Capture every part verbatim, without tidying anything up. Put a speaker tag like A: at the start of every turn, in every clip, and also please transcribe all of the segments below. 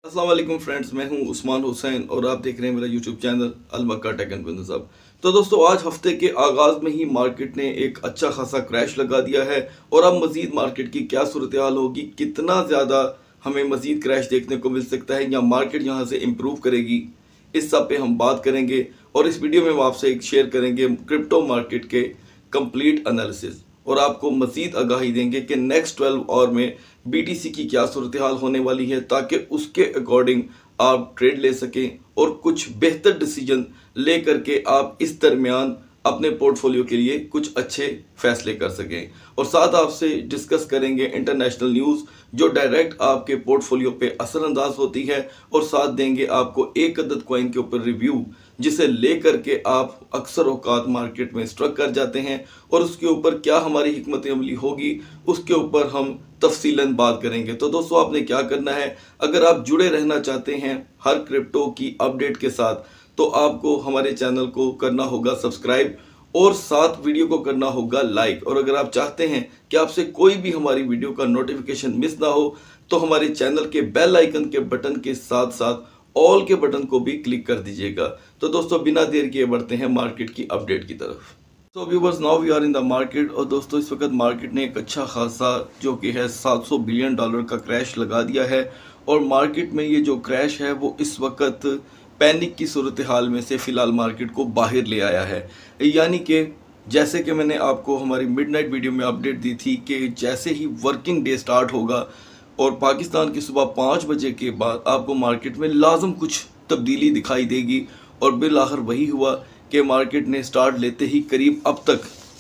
A: अस्सलाम वालेकुम फ्रेंड्स, मैं हूं उस्मान हुसैन और आप देख रहे हैं मेरा यूट्यूब चैनल अल मक्का टेक एंड बिजनेस हब। तो दोस्तों, आज हफ्ते के आगाज़ में ही मार्केट ने एक अच्छा खासा क्रैश लगा दिया है और अब मज़ीद मार्केट की क्या सूरत हाल होगी, कितना ज़्यादा हमें मज़ीद क्रैश देखने को मिल सकता है या मार्केट यहाँ से इम्प्रूव करेगी, इस सब पे हम बात करेंगे। और इस वीडियो में हम आपसे एक शेयर करेंगे क्रिप्टो मार्केट के कंप्लीट एनालिसिस और आपको मज़ीद आगाही देंगे कि नेक्स्ट ट्वेल्व आवर में बीटीसी की क्या सूरत हाल होने वाली है, ताकि उसके अकॉर्डिंग आप ट्रेड ले सकें और कुछ बेहतर डिसीजन ले करके आप इस दरमियान अपने पोर्टफोलियो के लिए कुछ अच्छे फैसले कर सकें। और साथ आपसे डिस्कस करेंगे इंटरनेशनल न्यूज़ जो डायरेक्ट आपके पोर्टफोलियो पे असरअंदाज होती है, और साथ देंगे आपको एक अदद कॉइन के ऊपर रिव्यू जिसे लेकर के आप अक्सर औकात मार्केट में स्ट्रक कर जाते हैं और उसके ऊपर क्या हमारी हिकमत अमली होगी उसके ऊपर हम तफसीलन बात करेंगे। तो दोस्तों, आपने क्या करना है, अगर आप जुड़े रहना चाहते हैं हर क्रिप्टो की अपडेट के साथ, तो आपको हमारे चैनल को करना होगा सब्सक्राइब और साथ वीडियो को करना होगा लाइक। और अगर आप चाहते हैं कि आपसे कोई भी हमारी वीडियो का नोटिफिकेशन मिस ना हो, तो हमारे चैनल के बेल आइकन के बटन के साथ साथ ऑल के बटन को भी क्लिक कर दीजिएगा। तो दोस्तों, बिना देर किए बढ़ते हैं मार्केट की अपडेट की तरफ। तो viewers, now we are in the market. और दोस्तों, इस वक्त मार्केट ने एक अच्छा खासा जो कि है सात सौ बिलियन डॉलर का क्रैश लगा दिया है और मार्केट में ये जो क्रैश है वो इस वक्त पैनिक की सूरत हाल में से फ़िलहाल मार्केट को बाहर ले आया है। यानी कि जैसे कि मैंने आपको हमारी मिडनाइट वीडियो में अपडेट दी थी कि जैसे ही वर्किंग डे स्टार्ट होगा और पाकिस्तान की सुबह पाँच बजे के बाद आपको मार्केट में लाजम कुछ तब्दीली दिखाई देगी, और बिल आखिर वही हुआ कि मार्केट ने स्टार्ट लेते ही करीब अब तक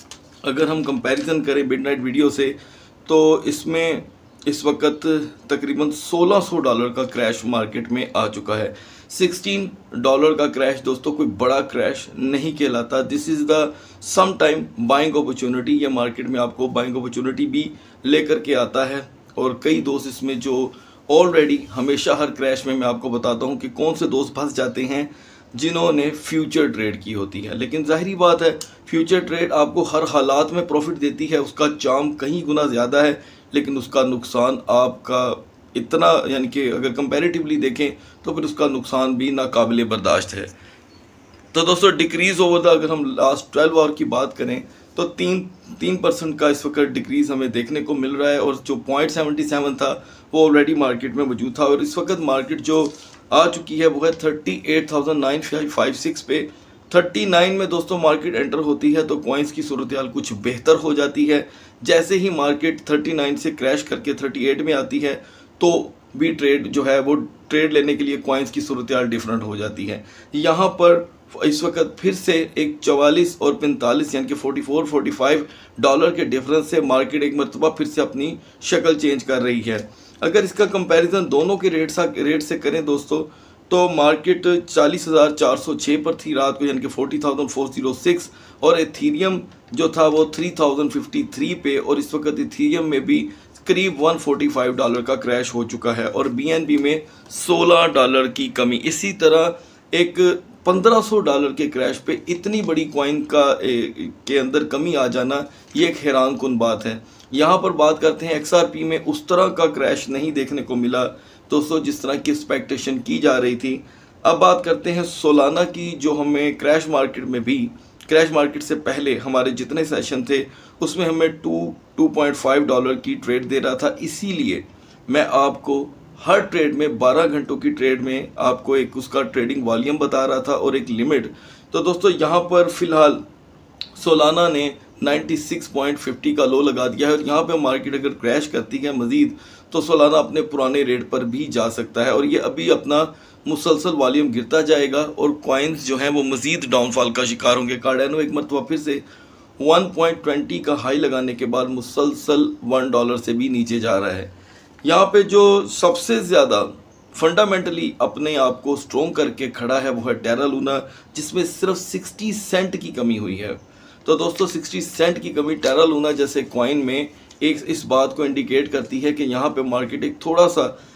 A: अगर हम कंपैरिजन करें मिडनाइट वीडियो से, तो इसमें इस वक्त तकरीबन सोलह सौ डॉलर का क्रैश मार्केट में आ चुका है। सोलह डॉलर का क्रैश दोस्तों कोई बड़ा क्रैश नहीं कहलाता। This is the some time buying opportunity. ये मार्केट में आपको बाइंग अपॉर्चुनिटी भी लेकर के आता है, और कई दोस्त इसमें जो ऑलरेडी हमेशा हर क्रैश में मैं आपको बताता हूँ कि कौन से दोस्त फंस जाते हैं जिन्होंने फ्यूचर ट्रेड की होती है। लेकिन जाहिर बात है, फ्यूचर ट्रेड आपको हर हालात में प्रॉफिट देती है, उसका चार्म कहीं गुना ज़्यादा है, लेकिन उसका नुकसान आपका इतना, यानी कि अगर कंपैरेटिवली देखें तो फिर उसका नुकसान भी नाकाबिले बर्दाश्त है। तो दोस्तों, डिक्रीज़ ओवर द अगर हम लास्ट ट्वेल्व आवर की बात करें तो तीन तीन परसेंट का इस वक्त डिक्रीज़ हमें देखने को मिल रहा है, और जो पॉइंट सेवेंटी सेवन था वो ऑलरेडी मार्केट में मौजूद था। और इस वक्त मार्केट जो आ चुकी है वो है thirty eight thousand nine five six पे। थर्टी नाइन में दोस्तों मार्केट एंटर होती है तो कॉइन्स की सूरत हाल कुछ बेहतर हो जाती है। जैसे ही मार्केट थर्टी नाइन से क्रैश करके थर्टी एट में आती है तो भी ट्रेड जो है वो ट्रेड लेने के लिए कॉइन्स की सूरत हाल डिफरेंट हो जाती है। यहाँ पर इस वक्त फिर से एक चवालीस और पैंतालीस यानी कि forty four forty five dollar के डिफरेंस से मार्केट एक मरतबा फिर से अपनी शक्ल चेंज कर रही है। अगर इसका कंपैरिजन दोनों के रेट सा रेट से करें दोस्तों, तो मार्केट चालीस हज़ार चार सौ छः पर थी रात को, यानी कि forty thousand four zero six, और एथीरियम जो था वो थ्री थाउजेंड फिफ्टी थ्री पे, और इस वक्त एथीरियम में भी करीब वन फोर्टी फाइव डॉलर का क्रैश हो चुका है, और बीएनबी में सोलह डॉलर की कमी। इसी तरह एक पंद्रह सौ डॉलर के क्रैश पे इतनी बड़ी कॉइन का ए, के अंदर कमी आ जाना, ये एक हैरान कुन बात है। यहाँ पर बात करते हैं एक्सआरपी में उस तरह का क्रैश नहीं देखने को मिला दोस्तों जिस तरह की एक्सपेक्टेशन की जा रही थी। अब बात करते हैं सोलाना की, जो हमें क्रैश मार्केट में भी क्रैश मार्केट से पहले हमारे जितने सेशन थे उसमें हमें two two point five dollar की ट्रेड दे रहा था। इसीलिए मैं आपको हर ट्रेड में बारह घंटों की ट्रेड में आपको एक उसका ट्रेडिंग वॉल्यूम बता रहा था और एक लिमिट। तो दोस्तों, यहाँ पर फिलहाल सोलाना ने छियानवे पॉइंट फिफ्टी का लो लगा दिया है, और यहाँ पे मार्केट अगर क्रैश करती है मज़ीद तो सोलाना अपने पुराने रेट पर भी जा सकता है, और ये अभी अपना मुसलसल वॉल्यूम गिरता जाएगा और कॉइन्स जो हैं वो मज़ीद डाउनफॉल का शिकार होंगे। कार्डानो एक मरतबा फिर से वन पॉइंट टू का हाई लगाने के बाद मुसलसल वन डॉलर से भी नीचे जा रहा है। यहाँ पे जो सबसे ज़्यादा फंडामेंटली अपने आप को स्ट्रॉन्ग करके खड़ा है वो है टेरा लूना, जिसमें सिर्फ सिक्सटी सेंट की कमी हुई है। तो दोस्तों, सिक्सटी सेंट की कमी टेरा लूना जैसे कॉइन में एक इस बात को इंडिकेट करती है कि यहाँ पे मार्केट एक थोड़ा सा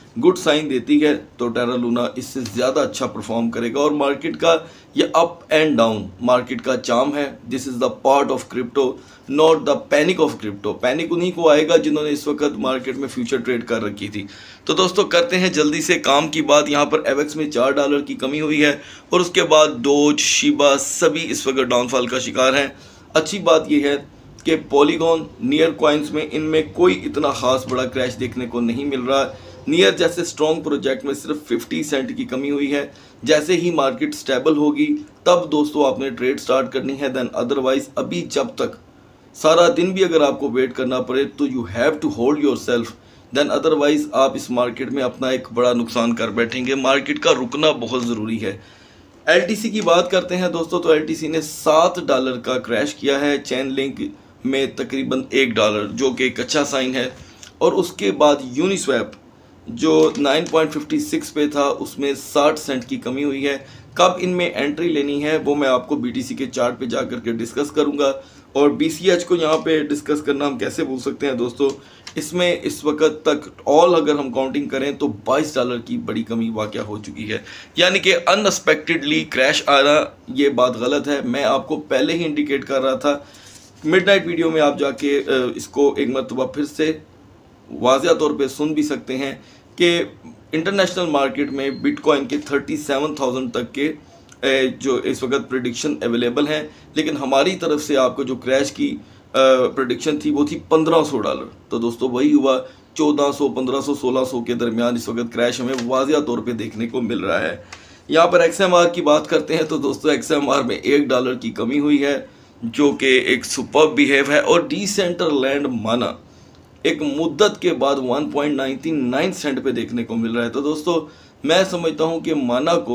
A: गुड साइन देती है तो टेरा लूना इससे ज़्यादा अच्छा परफॉर्म करेगा। और मार्केट का ये अप एंड डाउन मार्केट का चार्म है। This is the part of crypto, not the panic of crypto. Panic उन्हीं को आएगा जिन्होंने इस वक्त मार्केट में फ्यूचर ट्रेड कर रखी थी। तो दोस्तों करते हैं जल्दी से काम की बात। यहाँ पर एवेक्स में चार डॉलर की कमी हुई है और उसके बाद डोज, शिबा सभी इस वक्त डाउनफॉल का शिकार हैं। अच्छी बात यह है कि पॉलीगॉन, नियर कॉइन्स में इनमें कोई इतना खास बड़ा क्रैश देखने को नहीं मिल रहा। नियर जैसे स्ट्रॉन्ग प्रोजेक्ट में सिर्फ पचास सेंट की कमी हुई है। जैसे ही मार्केट स्टेबल होगी तब दोस्तों आपने ट्रेड स्टार्ट करनी है। देन अदरवाइज अभी जब तक सारा दिन भी अगर आपको वेट करना पड़े तो you have to hold yourself. Then otherwise आप इस मार्केट में अपना एक बड़ा नुकसान कर बैठेंगे। मार्केट का रुकना बहुत ज़रूरी है। एल टी सी की बात करते हैं दोस्तों, तो एल टी सी ने सात डॉलर का क्रैश किया है। चैन लिंक में तकरीबन एक डॉलर, जो कि एक अच्छा साइन है। और उसके बाद यूनिस्वैप जो नौ पॉइंट पाँच छह पे था उसमें साठ सेंट की कमी हुई है। कब इनमें एंट्री लेनी है वो मैं आपको बीटीसी के चार्ट पे जा करके डिस्कस करूंगा। और बीसीएच को यहाँ पे डिस्कस करना हम कैसे भूल सकते हैं दोस्तों, इसमें इस वक्त तक ऑल अगर हम काउंटिंग करें तो बाईस डॉलर की बड़ी कमी वाक़या हो चुकी है। यानी कि अनएक्सपेक्टेडली क्रैश आ रहा, ये बात गलत है। मैं आपको पहले ही इंडिकेट कर रहा था। मिडनाइट वीडियो में आप जाके इसको एक मरतबा फिर से वाज़िया तौर पे सुन भी सकते हैं कि इंटरनेशनल मार्केट में बिटकॉइन के सैंतीस हज़ार तक के जो इस वक्त प्रेडिक्शन अवेलेबल हैं, लेकिन हमारी तरफ से आपको जो क्रैश की प्रेडिक्शन थी वो थी पंद्रह सौ डॉलर। तो दोस्तों वही हुआ, चौदह सौ, पंद्रह सौ, सोलह सौ के दरमियान इस वक्त क्रैश हमें वाज़िया तौर पे देखने को मिल रहा है। यहाँ पर एक्स एम आर की बात करते हैं तो दोस्तों एक्स एम आर में एक डॉलर की कमी हुई है, जो कि एक सुपर्ब बिहेव है। और डिसेंट्रलैंड माना एक मुद्दत के बाद एक पॉइंट नौ नौ सेंट पे देखने को मिल रहा है। तो दोस्तों मैं समझता हूँ कि माना को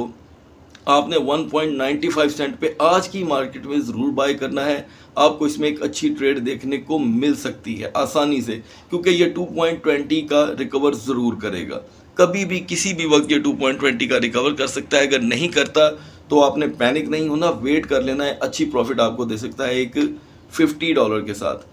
A: आपने एक पॉइंट नौ पाँच सेंट पे आज की मार्केट में ज़रूर बाय करना है। आपको इसमें एक अच्छी ट्रेड देखने को मिल सकती है आसानी से, क्योंकि ये दो पॉइंट दो शून्य का रिकवर ज़रूर करेगा। कभी भी किसी भी वक्त ये दो पॉइंट दो शून्य का रिकवर कर सकता है। अगर नहीं करता तो आपने पैनिक नहीं होना, वेट कर लेना है। अच्छी प्रॉफिट आपको दे सकता है एक पचास डॉलर के साथ।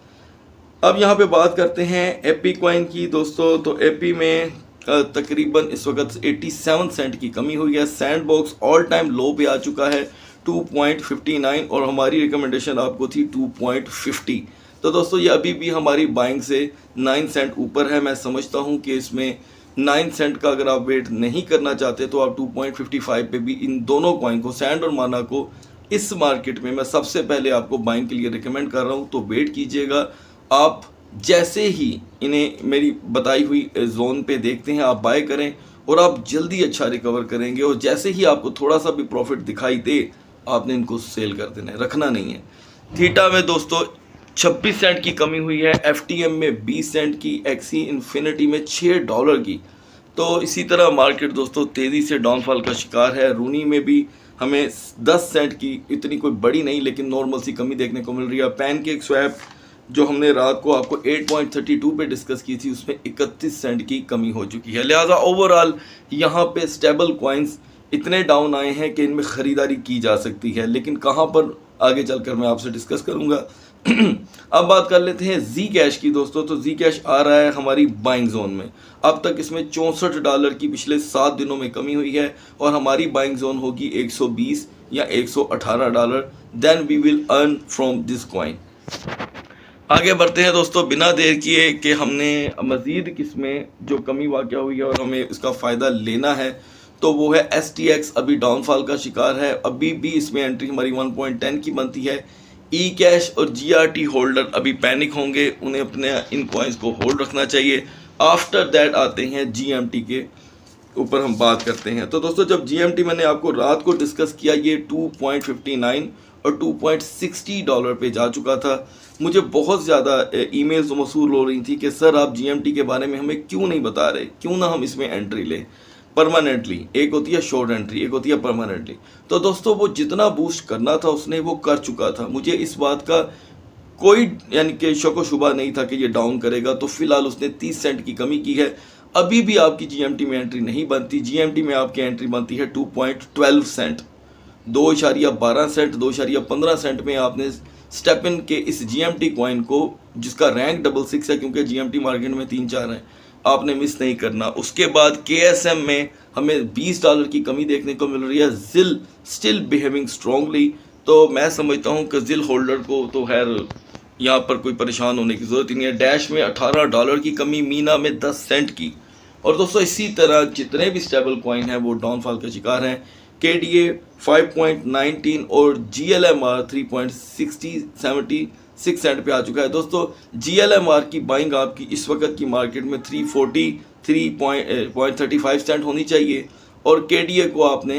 A: अब यहाँ पे बात करते हैं एपी कॉइन की दोस्तों। तो एपी में तकरीबन इस वक्त सत्तासी सेंट की कमी हुई है। सैंडबॉक्स ऑल टाइम लो पे आ चुका है दो पॉइंट पाँच नौ, और हमारी रिकमेंडेशन आपको थी दो पॉइंट पाँच शून्य। तो दोस्तों ये अभी भी हमारी बाइंग से नौ सेंट ऊपर है। मैं समझता हूँ कि इसमें नौ सेंट का अगर आप वेट नहीं करना चाहते तो आप दो पॉइंट पाँच पाँच पे भी इन दोनों कॉइन को, सैंड और माना को, इस मार्केट में मैं सबसे पहले आपको बाइंग के लिए रिकमेंड कर रहा हूँ। तो वेट कीजिएगा। आप जैसे ही इन्हें मेरी बताई हुई जोन पे देखते हैं आप बाय करें और आप जल्दी अच्छा रिकवर करेंगे। और जैसे ही आपको थोड़ा सा भी प्रॉफिट दिखाई दे आपने इनको सेल कर देना है, रखना नहीं है। थीटा में दोस्तों छब्बीस सेंट की कमी हुई है। एफटीएम में बीस सेंट की, एक्सी इन्फिनिटी में छः डॉलर की। तो इसी तरह मार्केट दोस्तों तेज़ी से डाउनफॉल का शिकार है। रूनी में भी हमें दस सेंट की, इतनी कोई बड़ी नहीं लेकिन नॉर्मल सी कमी देखने को मिल रही है। पैनकेक स्वैप जो हमने रात को आपको आठ पॉइंट तीन दो पे डिस्कस की थी उसमें इकतीस सेंट की कमी हो चुकी है। लिहाजा ओवरऑल यहाँ पे स्टेबल कॉइन्स इतने डाउन आए हैं कि इनमें ख़रीदारी की जा सकती है, लेकिन कहाँ पर आगे चलकर मैं आपसे डिस्कस करूँगा। अब बात कर लेते हैं जी कैश की दोस्तों। तो जी कैश आ रहा है हमारी बाइंग जोन में। अब तक इसमें चौंसठ डॉलर की पिछले सात दिनों में कमी हुई है और हमारी बाइंग जोन होगी एक सौ बीस या एक सौ अठारह डॉलर। Then we will earn from this coin. आगे बढ़ते हैं दोस्तों बिना देर किए कि हमने मज़ीद किसमें जो कमी वाक़या हुई है और हमें इसका फ़ायदा लेना है तो वो है एस टी एक्स। अभी डाउनफॉल का शिकार है। अभी भी इसमें एंट्री हमारी एक पॉइंट दस की बनती है। ई कैश और जी आर टी होल्डर अभी पैनिक होंगे, उन्हें अपने इन कॉइन्स को होल्ड रखना चाहिए। आफ्टर दैट आते हैं जी एम टी के ऊपर हम बात करते हैं। तो दोस्तों जब जी एम टी मैंने आपको रात को डिस्कस किया ये दो पॉइंट पाँच नौ और दो पॉइंट साठ डॉलर पे जा चुका था। मुझे बहुत ज़्यादा ईमेल्स मौसूल हो रही थी कि सर आप जी एम टी के बारे में हमें क्यों नहीं बता रहे, क्यों ना हम इसमें एंट्री लें परमानेंटली। एक होती है शॉर्ट एंट्री, एक होती है परमानेंटली। तो दोस्तों वो जितना बूस्ट करना था उसने वो कर चुका था। मुझे इस बात का कोई यानी कि शक व शुबा नहीं था कि ये डाउन करेगा। तो फिलहाल उसने तीस सेंट की कमी की है। अभी भी आपकी जी एम टी में एंट्री नहीं बनती। जी एम टी में आपकी एंट्री बनती है दो पॉइंट एक दो सेंट, दो इशारिया बारह सेंट, दो इशारिया पंद्रह सेंट में आपने स्टेप इन के इस जी एम टी कॉइन को, जिसका रैंक डबल सिक्स है क्योंकि जी एम टी मार्केट में तीन चार हैं, आपने मिस नहीं करना। उसके बाद के एस एम में हमें बीस डॉलर की कमी देखने को मिल रही है। जिल स्टिल बिहेविंग स्ट्रांगली, तो मैं समझता हूँ कि जिल होल्डर को तो खैर यहाँ पर कोई परेशान होने की ज़रूरत ही नहीं है। डैश में अठारह डॉलर की कमी, मीना में दस सेंट की। और दोस्तों इसी तरह जितने भी स्टेबल कॉइन हैं वो डाउनफॉल का शिकार हैं। K D A five point one nine और G L M R three point six seven six cent पे आ चुका है। दोस्तों जी एल एम आर की बाइंग आपकी इस वक्त की मार्केट में three forty three point thirty five cent होनी चाहिए, और के डी ए को आपने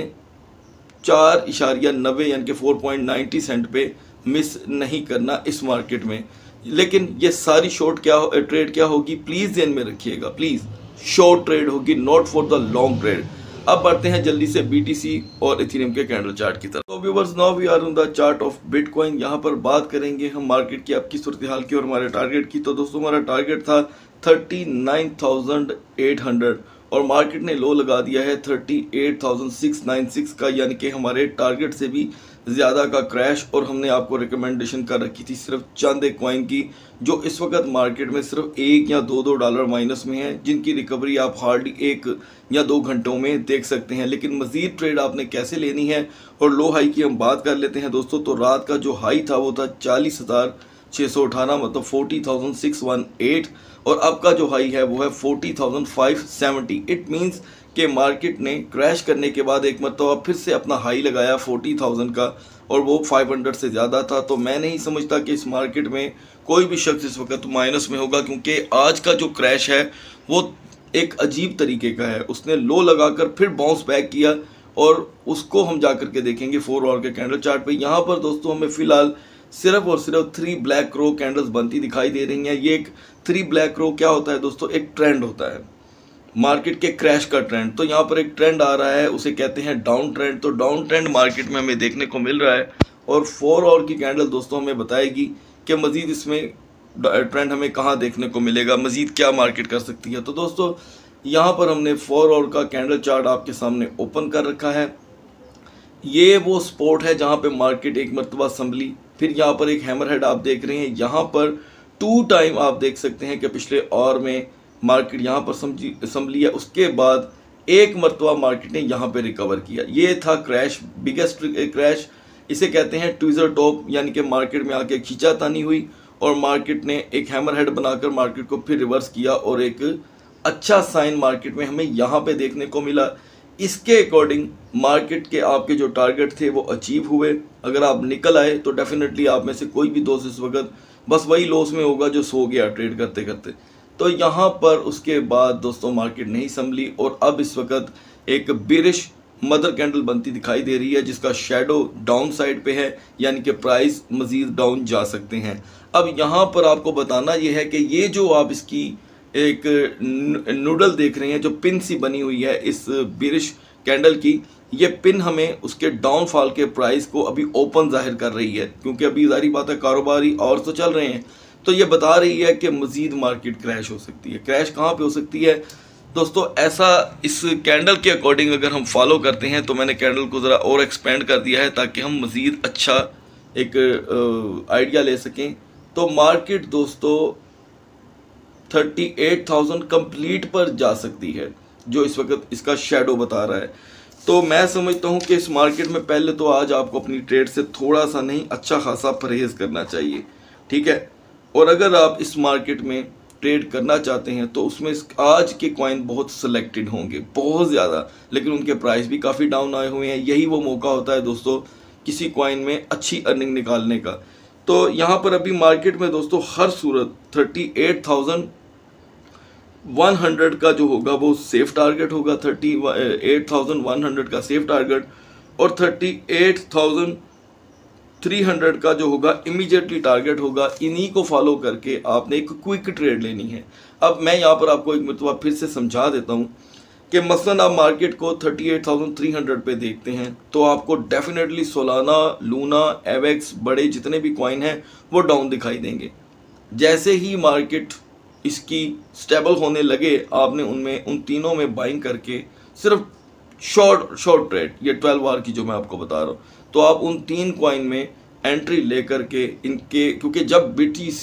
A: चार इशारिया नब्बे यानी कि फोर पॉइंट नाइन्टी सेंट पे मिस नहीं करना इस मार्केट में। लेकिन ये सारी शॉर्ट क्या हो, ट्रेड क्या होगी, प्लीज़ ध्यान में रखिएगा, प्लीज़ शॉर्ट ट्रेड होगी, not for the long trade. अब बढ़ते हैं जल्दी से बी टी सी और इथेरियम के कैंडल चार्ट की तरफ। तो viewers, now we are on the chart of bitcoin. यहाँ पर बात करेंगे हम मार्केट की आपकी सूरत हाल की और हमारे टारगेट की। तो दोस्तों हमारा टारगेट था thirty nine thousand eight hundred और मार्केट ने लो लगा दिया है thirty eight thousand six nine six का, यानी कि हमारे टारगेट से भी ज़्यादा का क्रैश। और हमने आपको रिकमेंडेशन कर रखी थी सिर्फ चंद एक कॉइन की जो इस वक्त मार्केट में सिर्फ एक या दो दो डॉलर माइनस में है, जिनकी रिकवरी आप हार्डली एक या दो घंटों में देख सकते हैं। लेकिन मज़ीद ट्रेड आपने कैसे लेनी है, और लो हाई की हम बात कर लेते हैं दोस्तों। तो रात का जो हाई था वो था चालीस हज़ार छः सौ अठारह, मतलब forty thousand six one eight, और अब का जो हाई है वो है forty thousand five seventy. It means कि मार्केट ने क्रैश करने के बाद एक मरतबा फिर से अपना हाई लगाया फोर्टी थाउजेंड का, और वो फाइव हंड्रेड से ज़्यादा था। तो मैं नहीं समझता कि इस मार्केट में कोई भी शख्स इस वक्त माइनस में होगा, क्योंकि आज का जो क्रैश है वो एक अजीब तरीके का है। उसने लो लगाकर फिर बाउंस बैक किया, और उसको हम जा कर के देखेंगे फोर आवर के कैंडल चार्ट पे। यहाँ पर दोस्तों हमें फ़िलहाल सिर्फ और सिर्फ थ्री ब्लैक क्रो कैंडल्स बनती दिखाई दे रही हैं। ये एक थ्री ब्लैक क्रो क्या होता है दोस्तों, एक ट्रेंड होता है मार्केट के क्रैश का ट्रेंड। तो यहाँ पर एक ट्रेंड आ रहा है, उसे कहते हैं डाउन ट्रेंड। तो डाउन ट्रेंड मार्केट में हमें देखने को मिल रहा है, और फोर आवर की कैंडल दोस्तों हमें बताएगी कि मज़ीद इसमें ट्रेंड हमें कहाँ देखने को मिलेगा, मज़ीद क्या मार्केट कर सकती है। तो दोस्तों यहाँ पर हमने फोर आवर का कैंडल चार्ट आपके सामने ओपन कर रखा है। ये वो स्पॉट है जहाँ पे मार्केट एक मरतबा संभली, फिर यहाँ पर एक हैमर हेड आप देख रहे हैं। यहाँ पर टू टाइम आप देख सकते हैं कि पिछले आवर में मार्केट यहाँ पर समझी संभली है। उसके बाद एक मरतबा मार्केट ने यहाँ पे रिकवर किया। ये था क्रैश, बिगेस्ट क्रैश, इसे कहते हैं ट्विज़र टॉप, यानी कि मार्केट में आके खींचातानी हुई और मार्केट ने एक हैमर हेड बनाकर मार्केट को फिर रिवर्स किया, और एक अच्छा साइन मार्केट में हमें यहाँ पे देखने को मिला। इसके अकॉर्डिंग मार्केट के आपके जो टारगेट थे वो अचीव हुए। अगर आप निकल आए तो डेफिनेटली आप में से कोई भी दोस्त इस वक्त बस वही लॉस में होगा जो सो गया ट्रेड करते करते। तो यहाँ पर उसके बाद दोस्तों मार्केट नहीं संभली, और अब इस वक्त एक बिरिश मदर कैंडल बनती दिखाई दे रही है, जिसका शेडो डाउन साइड पे है, यानी कि प्राइस मज़ीद डाउन जा सकते हैं। अब यहाँ पर आपको बताना ये है कि ये जो आप इसकी एक नूडल देख रहे हैं, जो पिन सी बनी हुई है इस बिरिश कैंडल की, ये पिन हमें उसके डाउनफॉल के प्राइस को अभी ओपन जाहिर कर रही है, क्योंकि अभी जारी बात है कारोबारी और तो चल रहे हैं। तो ये बता रही है कि मज़ीद मार्केट क्रैश हो सकती है। क्रैश कहाँ पे हो सकती है दोस्तों, ऐसा इस कैंडल के अकॉर्डिंग अगर हम फॉलो करते हैं, तो मैंने कैंडल को ज़रा और एक्सपेंड कर दिया है ताकि हम मज़ीद अच्छा एक आइडिया ले सकें। तो मार्केट दोस्तों थर्टी एट थाउजेंड कंप्लीट पर जा सकती है, जो इस वक्त इसका शेडो बता रहा है। तो मैं समझता हूं कि इस मार्केट में पहले तो आज आपको अपनी ट्रेड से थोड़ा सा नहीं, अच्छा खासा परहेज़ करना चाहिए, ठीक है। और अगर आप इस मार्केट में ट्रेड करना चाहते हैं तो उसमें आज के कॉइन बहुत सिलेक्टेड होंगे, बहुत ज़्यादा, लेकिन उनके प्राइस भी काफ़ी डाउन आए हुए हैं। यही वो मौका होता है दोस्तों किसी कॉइन में अच्छी अर्निंग निकालने का। तो यहाँ पर अभी मार्केट में दोस्तों हर सूरत thirty eight thousand one hundred का जो होगा वो सेफ टारगेट होगा, thirty eight thousand one hundred का सेफ टारगेट, और thirty eight thousand three hundred का जो होगा इमीडिएटली टारगेट होगा। इन्हीं को फॉलो करके आपने एक क्विक ट्रेड लेनी है। अब मैं यहाँ पर आपको एक मरतबा फिर से समझा देता हूँ कि मसलन आप मार्केट को thirty eight thousand three hundred पे देखते हैं, तो आपको डेफिनेटली सोलाना, लूना, एवेक्स, बड़े जितने भी कॉइन हैं वो डाउन दिखाई देंगे। जैसे ही मार्केट इसकी स्टेबल होने लगे, आपने उनमें उन तीनों में बाइंग करके सिर्फ शॉर्ट शॉर्ट ट्रेड, ये ट्वेल्व आवर की जो मैं आपको बता रहा हूँ, तो आप उन तीन कॉइन में एंट्री लेकर के इनके, क्योंकि जब बीटीसी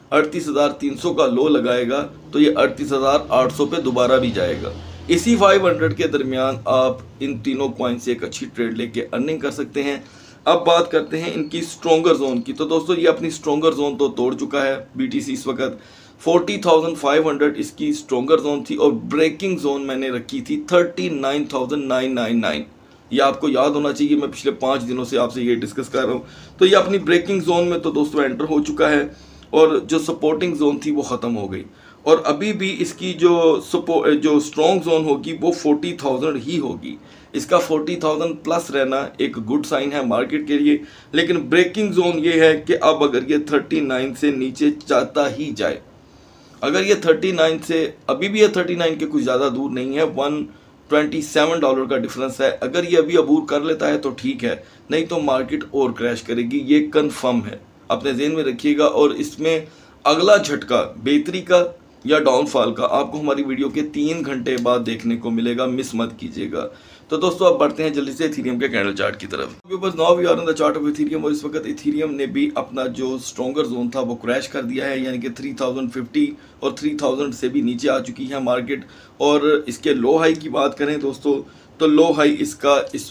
A: अड़तीस हज़ार तीन सौ का लो लगाएगा तो ये अड़तीस हज़ार आठ सौ पे दोबारा भी जाएगा। इसी पाँच सौ के दरमियान आप इन तीनों कॉइन से एक अच्छी ट्रेड लेके अर्निंग कर सकते हैं। अब बात करते हैं इनकी स्ट्रॉन्गर जोन की। तो दोस्तों ये अपनी स्ट्रॉन्गर जोन तो तोड़ चुका है बीटीसी इस वक्त चालीस हज़ार पाँच सौ इसकी स्ट्रॉन्गर जोन थी और ब्रेकिंग जोन मैंने रखी थी उनतालीस हज़ार नौ सौ निन्यानवे। ये आपको याद होना चाहिए, मैं पिछले पाँच दिनों से आपसे ये डिस्कस कर रहा हूँ। तो ये अपनी ब्रेकिंग जोन में तो दोस्तों एंटर हो चुका है और जो सपोर्टिंग जोन थी वो ख़त्म हो गई और अभी भी इसकी जो सपो जो स्ट्रॉन्ग जोन होगी वो चालीस हज़ार ही होगी। इसका चालीस हज़ार प्लस रहना एक गुड साइन है मार्केट के लिए। लेकिन ब्रेकिंग जोन ये है कि अब अगर ये उनतालीस से नीचे जाता ही जाए, अगर ये उनतालीस से, अभी भी ये उनतालीस के कुछ ज़्यादा दूर नहीं है, एक सौ सत्ताईस डॉलर का डिफरेंस है, अगर ये अभी अबूर कर लेता है तो ठीक है, नहीं तो मार्केट और क्रैश करेगी, ये कंफर्म है, अपने ज़हन में रखिएगा। और इसमें अगला झटका बेहतरी का या डाउनफॉल का आपको हमारी वीडियो के तीन घंटे बाद देखने को मिलेगा, मिस मत कीजिएगा। तो दोस्तों अब बढ़ते हैं जल्दी से इथीरियम के कैंडल चार्ट की तरफ। Now we are on the chart of Ethereum और इस वक्त इथीरियम ने भी अपना जो स्ट्रॉन्गर जोन था वो क्रैश कर दिया है, यानी कि तीन हज़ार पचास और तीन हज़ार से भी नीचे आ चुकी है मार्केट। और इसके लो हाई की बात करें दोस्तों तो लो हाई इसका इस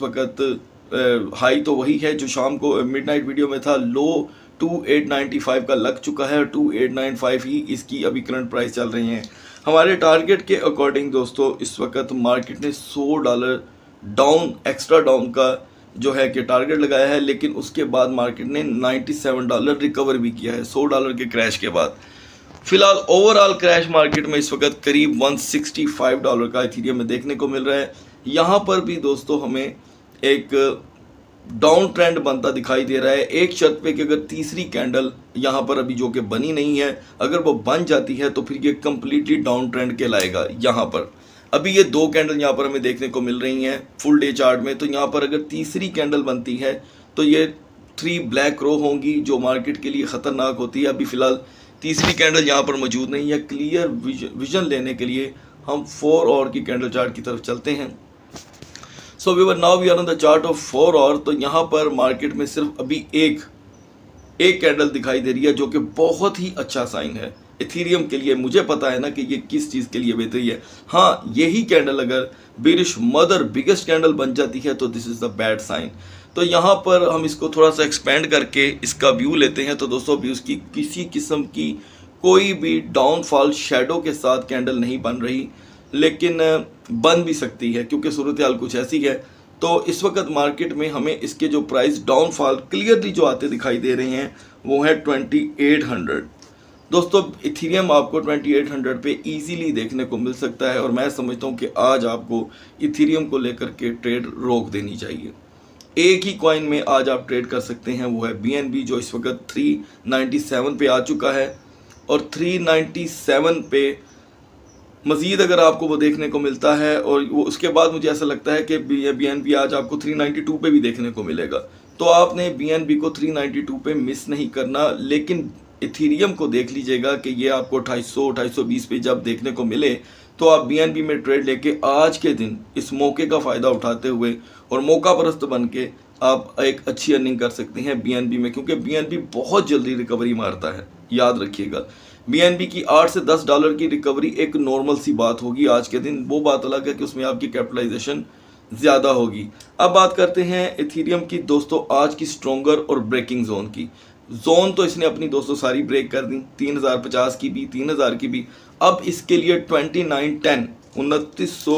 A: वक्त हाई तो वही है जो शाम को मिडनाइट वीडियो में था, लो अट्ठाईस सौ पचानवे का लग चुका है, अट्ठाईस सौ पचानवे ही इसकी अभी करंट प्राइस चल रही है। हमारे टारगेट के अकॉर्डिंग दोस्तों इस वक्त मार्केट ने सौ डॉलर डाउन एक्स्ट्रा डाउन का जो है कि टारगेट लगाया है, लेकिन उसके बाद मार्केट ने सत्तानवे डॉलर रिकवर भी किया है सौ डॉलर के क्रैश के बाद। फिलहाल ओवरऑल क्रैश मार्केट में इस वक्त करीब एक सौ पैंसठ डॉलर का इथीरियम में देखने को मिल रहा है। यहाँ पर भी दोस्तों हमें एक डाउन ट्रेंड बनता दिखाई दे रहा है, एक शर्त पे कि अगर तीसरी कैंडल यहाँ पर अभी जो कि बनी नहीं है, अगर वो बन जाती है तो फिर ये कम्प्लीटली डाउन ट्रेंड कहलाएगा। यहाँ पर अभी ये दो कैंडल यहाँ पर हमें देखने को मिल रही हैं फुल डे चार्ट में, तो यहाँ पर अगर तीसरी कैंडल बनती है तो ये थ्री ब्लैक रो होंगी जो मार्केट के लिए ख़तरनाक होती है। अभी फ़िलहाल तीसरी कैंडल यहाँ पर मौजूद नहीं है। क्लियर विजन लेने के लिए हम फोर आवर की कैंडल चार्ट की तरफ चलते हैं। So we were now we are on the chart of four hour. तो यहाँ पर मार्केट में सिर्फ अभी एक एक कैंडल दिखाई दे रही है जो कि बहुत ही अच्छा साइन है इथीरियम के लिए। मुझे पता है ना कि ये किस चीज़ के लिए बेहतरी है। हाँ, यही कैंडल अगर बेरिश मदर बिगेस्ट कैंडल बन जाती है तो this is the bad sign. तो यहाँ पर हम इसको थोड़ा सा एक्सपेंड करके इसका व्यू लेते हैं। तो दोस्तों व्यूज़ की किसी किस्म की कोई भी डाउनफॉल शेडो के साथ कैंडल नहीं बन रही, लेकिन बन भी सकती है क्योंकि सूरत हाल कुछ ऐसी है। तो इस वक्त मार्केट में हमें इसके जो प्राइस डाउनफॉल क्लियरली जो आते दिखाई दे रहे हैं वो है अट्ठाईस सौ। दोस्तों इथीरियम आपको अट्ठाईस सौ पे इजीली देखने को मिल सकता है और मैं समझता हूँ कि आज आपको इथीरियम को लेकर के ट्रेड रोक देनी चाहिए। एक ही कॉइन में आज आप ट्रेड कर सकते हैं, वो है बीएनबी जो इस वक्त तीन सौ सत्तानवे पे आ चुका है और तीन सौ सत्तानवे पे मज़ीद अगर आपको वो देखने को मिलता है और वो उसके बाद मुझे ऐसा लगता है कि बीएनबी आज आपको तीन सौ बानवे पे भी देखने को मिलेगा। तो आपने बीएनबी को तीन सौ बानवे पे मिस नहीं करना, लेकिन इथीरियम को देख लीजिएगा कि ये आपको अट्ठाईस सौ अट्ठाईस सौ बीस पे जब देखने को मिले तो आप बीएनबी में ट्रेड लेके आज के दिन इस मौके का फ़ायदा उठाते हुए और मौका परस्त बन के आप एक अच्छी अर्निंग कर सकते हैं बीएनबी में, क्योंकि बीएनबी बहुत जल्दी रिकवरी मारता है। याद रखिएगा बीएनबी की आठ से दस डॉलर की रिकवरी एक नॉर्मल सी बात होगी आज के दिन। वो बात अलग है कि उसमें आपकी कैपिटलाइजेशन ज़्यादा होगी। अब बात करते हैं इथीरियम की दोस्तों आज की स्ट्रॉन्गर और ब्रेकिंग जोन की। जोन तो इसने अपनी दोस्तों सारी ब्रेक कर दी, तीन हज़ार पचास की भी, तीन हज़ार की भी। अब इसके लिए ट्वेंटी नाइन टेन उनतीस सौ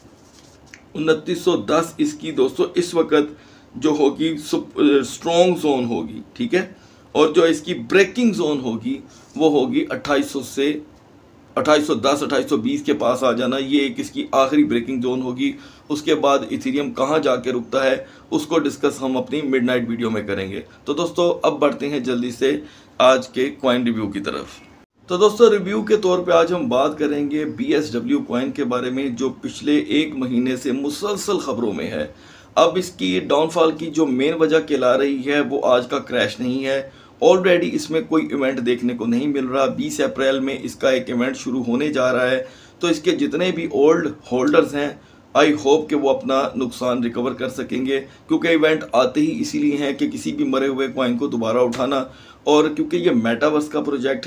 A: उनतीस सौ दस इसकी दोस्तों इस वक्त जो होगी स्ट्रॉन्ग जोन होगी, ठीक है। और जो इसकी ब्रेकिंग जोन होगी वो होगी अट्ठाईस सौ से अट्ठाईस सौ दस अट्ठाईस सौ बीस के पास आ जाना। ये एक इसकी आखिरी ब्रेकिंग जोन होगी। उसके बाद इथीरियम कहाँ जाके रुकता है उसको डिस्कस हम अपनी मिडनाइट वीडियो में करेंगे। तो दोस्तों अब बढ़ते हैं जल्दी से आज के कॉइन रिव्यू की तरफ। तो दोस्तों रिव्यू के तौर पे आज हम बात करेंगे बी एस डब्ल्यू कॉइन के बारे में, जो पिछले एक महीने से मुसलसल खबरों में है। अब इसकी डाउनफॉल की जो मेन वजह कहला रही है वो आज का क्रैश नहीं है। ऑलरेडी इसमें कोई इवेंट देखने को नहीं मिल रहा। बीस अप्रैल में इसका एक इवेंट शुरू होने जा रहा है, तो इसके जितने भी ओल्ड होल्डर्स हैं आई होप कि वो अपना नुकसान रिकवर कर सकेंगे, क्योंकि इवेंट आते ही इसीलिए हैं कि किसी भी मरे हुए कॉइन को दोबारा उठाना। और क्योंकि ये मेटावर्स का प्रोजेक्ट है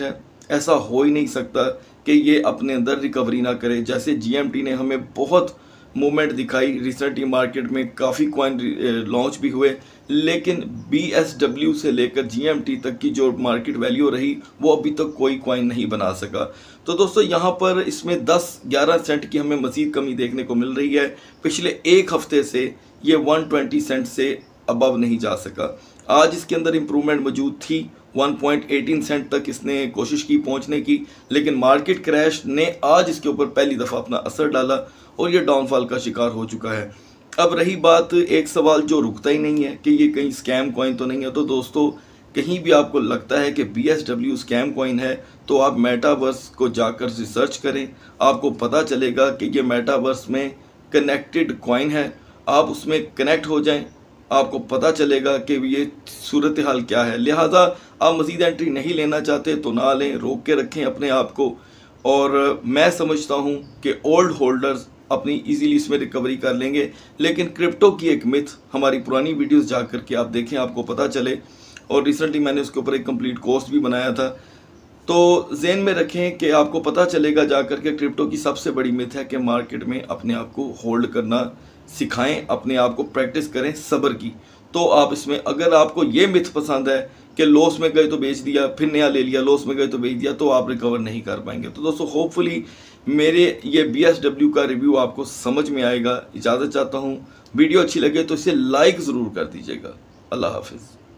A: ऐसा हो ही नहीं सकता कि ये अपने अंदर रिकवरी ना करे। जैसे जीएमटी ने हमें बहुत मूवमेंट दिखाई, रिसेंटली मार्केट में काफ़ी कॉइन लॉन्च भी हुए, लेकिन बीएसडब्ल्यू से लेकर जीएमटी तक की जो मार्केट वैल्यू रही वो अभी तक कोई कॉइन नहीं बना सका। तो दोस्तों यहाँ पर इसमें दस ग्यारह सेंट की हमें मज़ीद कमी देखने को मिल रही है। पिछले एक हफ्ते से ये एक सौ बीस सेंट से अबव नहीं जा सका। आज इसके अंदर इम्प्रूवमेंट मौजूद थी, एक पॉइंट एक आठ सेंट तक इसने कोशिश की पहुंचने की, लेकिन मार्केट क्रैश ने आज इसके ऊपर पहली दफ़ा अपना असर डाला और ये डाउनफॉल का शिकार हो चुका है। अब रही बात एक सवाल जो रुकता ही नहीं है कि ये कहीं स्कैम कॉइन तो नहीं है। तो दोस्तों कहीं भी आपको लगता है कि बीएसडब्ल्यू स्कैम कॉइन है तो आप मेटावर्स को जाकर रिसर्च करें, आपको पता चलेगा कि ये मेटावर्स में कनेक्टेड कॉइन है। आप उसमें कनेक्ट हो जाएं, आपको पता चलेगा कि ये सूरत हाल क्या है। लिहाजा आप मज़ीद एंट्री नहीं लेना चाहते तो ना लें, रोक के रखें अपने आप को। और मैं समझता हूँ कि ओल्ड होल्डर्स अपनी इजीली इसमें रिकवरी कर लेंगे, लेकिन क्रिप्टो की एक मिथ हमारी पुरानी वीडियोस जा कर के आप देखें, आपको पता चले। और रिसेंटली मैंने उसके ऊपर एक कंप्लीट कोर्स भी बनाया था। तो ज़हन में रखें कि आपको पता चलेगा जाकर के क्रिप्टो की सबसे बड़ी मिथ है कि मार्केट में अपने आप को होल्ड करना सिखाएं, अपने आप को प्रैक्टिस करें सब्र की। तो आप इसमें, अगर आपको ये मिथ पसंद है कि लॉस में गए तो बेच दिया, फिर नया ले लिया, लॉस में गए तो बेच दिया, तो आप रिकवर नहीं कर पाएंगे। तो दोस्तों होपफुली मेरे ये बीएसडब्ल्यू का रिव्यू आपको समझ में आएगा। इजाज़त चाहता हूँ, वीडियो अच्छी लगे तो इसे लाइक ज़रूर कर दीजिएगा। अल्लाह हाफिज़।